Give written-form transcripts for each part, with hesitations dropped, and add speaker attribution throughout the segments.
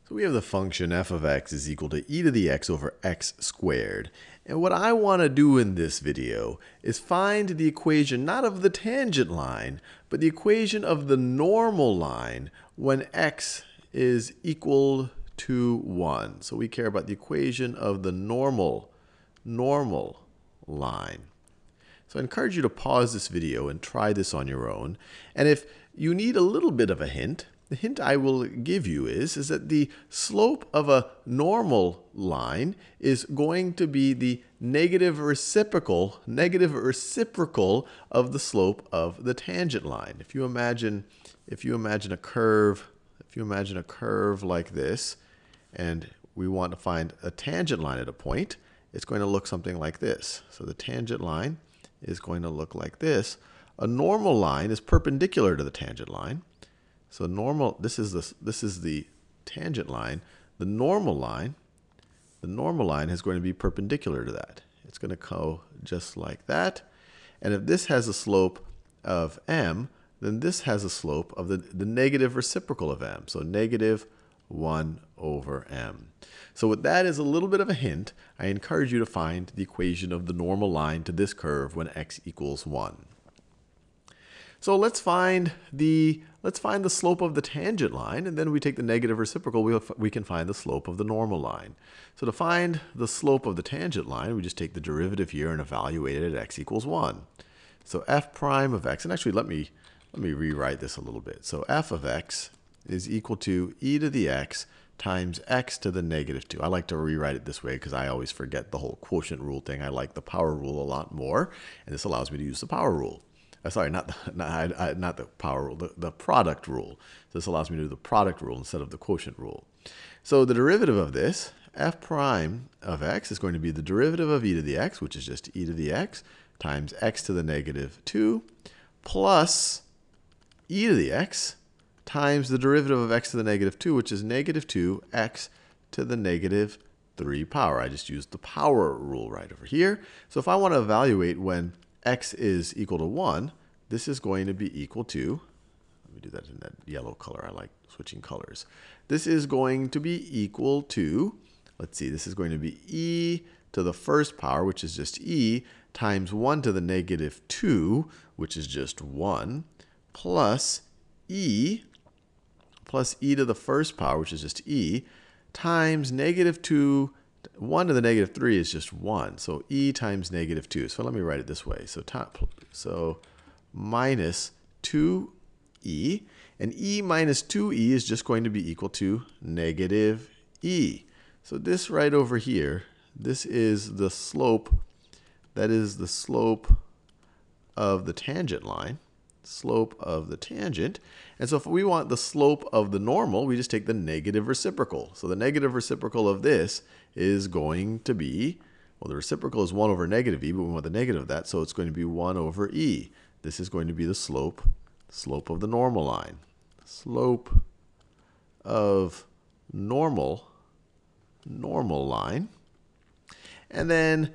Speaker 1: So we have the function f of x is equal to e to the x over x squared. And what I want to do in this video is find the equation not of the tangent line, but the equation of the normal line when x is equal to 1. So we care about the equation of the normal line. So I encourage you to pause this video and try this on your own. And if you need a little bit of a hint, the hint I will give you is that the slope of a normal line is going to be the negative reciprocal of the slope of the tangent line. If you imagine a curve like this, and we want to find a tangent line at a point, it's going to look something like this. So the tangent line is going to look like this. A normal line is perpendicular to the tangent line. So this is the tangent line. The normal line is going to be perpendicular to that. It's going to go just like that. And if this has a slope of m, then this has a slope of the negative reciprocal of m. So negative 1 over m. So with that as a little bit of a hint, I encourage you to find the equation of the normal line to this curve when x equals 1. So let's find the slope of the tangent line, and then we take the negative reciprocal, we can find the slope of the normal line. So to find the slope of the tangent line, we just take the derivative here and evaluate it at x equals 1. So f prime of x, and actually let me rewrite this a little bit. So f of x is equal to e to the x times x to the negative 2. I like to rewrite it this way because I always forget the whole quotient rule thing. I like the power rule a lot more, and this allows me to use the power rule. Sorry, not the power rule, the product rule. So this allows me to do the product rule instead of the quotient rule. So the derivative of this, f prime of x, is going to be the derivative of e to the x, which is just e to the x, times x to the negative 2, plus e to the x times the derivative of x to the negative 2, which is negative 2x to the negative 3 power. I just used the power rule right over here. So if I want to evaluate when x is equal to 1, this is going to be equal to, let me do that in that yellow color. I like switching colors. This is going to be equal to, let's see, this is going to be e to the first power, which is just e, times 1 to the negative 2, which is just 1, plus e to the first power, which is just e, times negative 2, 1 to the negative 3 is just 1. So e times negative 2. So let me write it this way. So minus 2e. And e minus 2e is just going to be equal to negative e. So this right over here, this is the slope. That is the slope of the tangent line. Slope of the tangent. And so if we want the slope of the normal, we just take the negative reciprocal. So the negative reciprocal of this is going to be, well, the reciprocal is 1 over negative e, but we want the negative of that, so it's going to be 1 over e. This is going to be the slope of the normal line. Slope of normal line. And then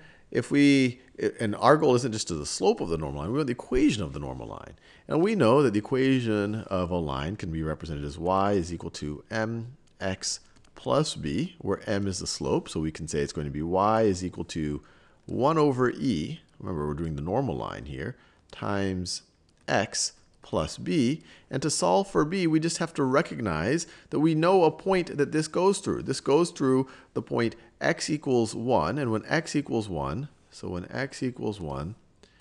Speaker 1: and our goal isn't just to the slope of the normal line, we want the equation of the normal line. And we know that the equation of a line can be represented as y is equal to mx plus b, where m is the slope. So we can say it's going to be y is equal to 1 over e, remember we're doing the normal line here, times x plus b. And to solve for b, we just have to recognize that we know a point that this goes through. This goes through the point x equals 1, and when x equals 1, so when x equals 1,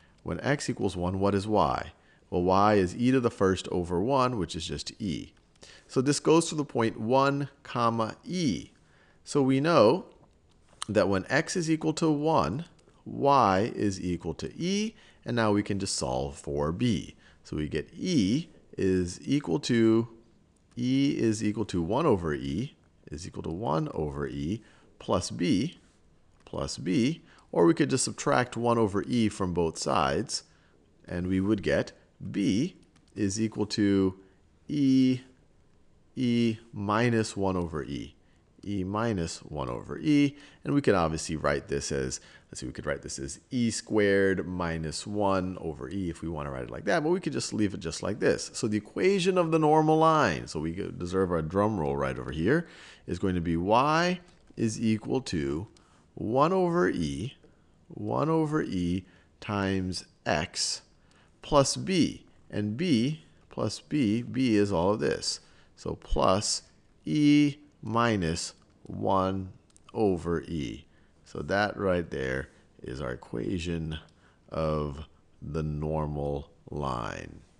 Speaker 1: what is y? Well, y is e to the first over 1, which is just e. So this goes to the point 1, comma e. So we know that when x is equal to 1, y is equal to e, and now we can just solve for b. So we get e is equal to 1 over e plus b, or we could just subtract 1 over e from both sides, and we would get b is equal to e minus 1 over e. e minus 1 over e. And we can obviously write this as, let's see, we could write this as e squared minus 1 over e if we want to write it like that. But we could just leave it just like this. So the equation of the normal line, so we deserve our drum roll right over here, is going to be y is equal to 1 over e times x plus b. And b plus b is all of this. So plus e minus 1 over e. So that right there is our equation of the normal line.